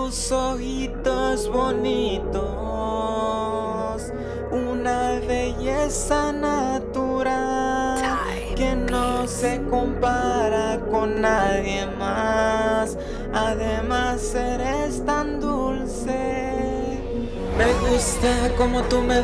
Tus ojitos bonitos, una belleza natural que no se compara con nadie más. Además eres tan dulce. Me gusta como tú me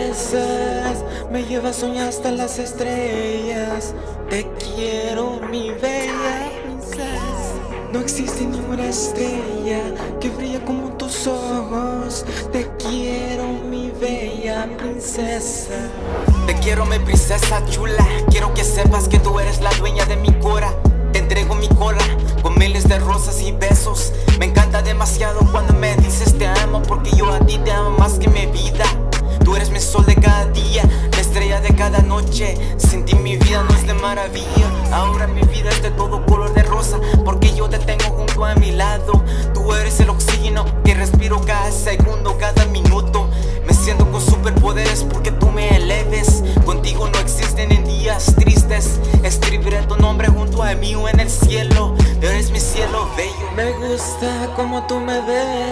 besas, me llevas a soñar hasta las estrellas. Te quiero, mi bella princesa. No existe ninguna estrella que brilla como tus ojos. Te quiero, mi bella princesa. Te quiero, mi princesa chula. Quiero que sepas que tú eres la dueña de mi cora. Te entrego mi cola con miles de rosas y besos. Me encanta demasiado cuando me dices te amo, porque yo a ti te amo más que mi vida. Tú eres mi sol de cada día, la estrella de cada noche. Sin ti mi vida no es de maravilla. Ahora mi vida es de todo color de rosa, porque yo te tengo junto a mi lado. Tú eres el oxígeno que respiro cada segundo, cada minuto. Me siento con superpoderes porque tú me eleves. Contigo no existen en días tristes. Escribiré tu nombre junto a mí en el cielo. Eres mi cielo bello. Me gusta como tú me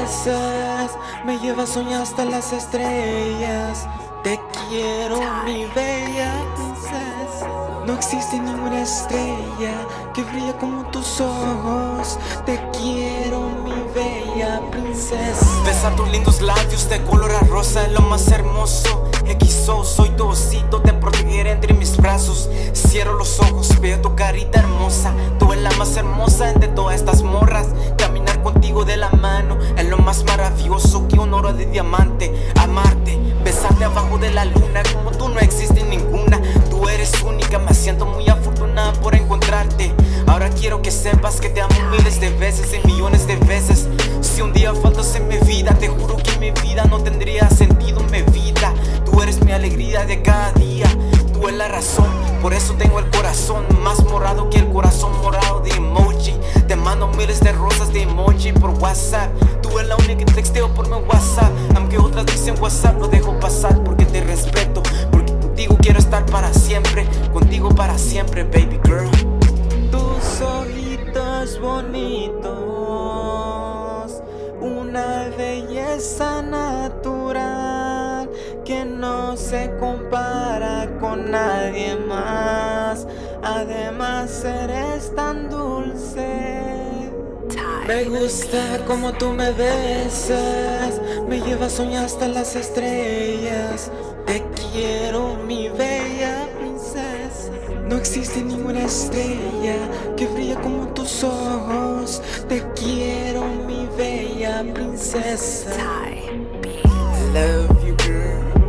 besas, me llevas a soñar hasta las estrellas. Te quiero, mi bella princesa. No existe ninguna estrella que brilla como tus ojos. Te quiero, mi bella princesa. Besar tus lindos labios de color a rosa es lo más hermoso. XO, soy tu osito, te protegeré entre mis brazos. Cierro los ojos, veo tu carita hermosa. Tú eres la más hermosa entre todas estas morras. Caminar contigo de la mano es lo más maravilloso que un oro de diamante. Amarte, besarte abajo de la luna, como tú no existe ninguna. Tú eres única, me siento muy afortunada por encontrarte. Ahora quiero que sepas que te amo miles de veces y millones de veces. Si un día faltas en mi vida, te juro que mi vida no tendría sentido mi vida. Tú eres mi alegría de cada día, tú eres la razón. Por eso tengo el corazón más morado que el corazón morado de emoji. Te mando miles de rosas de emoji por WhatsApp. Tú eres la única que texteo por mi WhatsApp. Aunque otras dicen WhatsApp, lo dejo pasar porque te respeto. Porque contigo quiero estar para siempre, contigo para siempre, baby girl. Tus ojitos bonitos, una belleza natural que no se compara con nadie más. Además eres tan dulce. Me gusta como tú me besas, me llevas a soñar hasta las estrellas. Te quiero, mi bella princesa. No existe ninguna estrella que brilla como tus ojos. Te quiero, mi bella princesa. Love you, girl.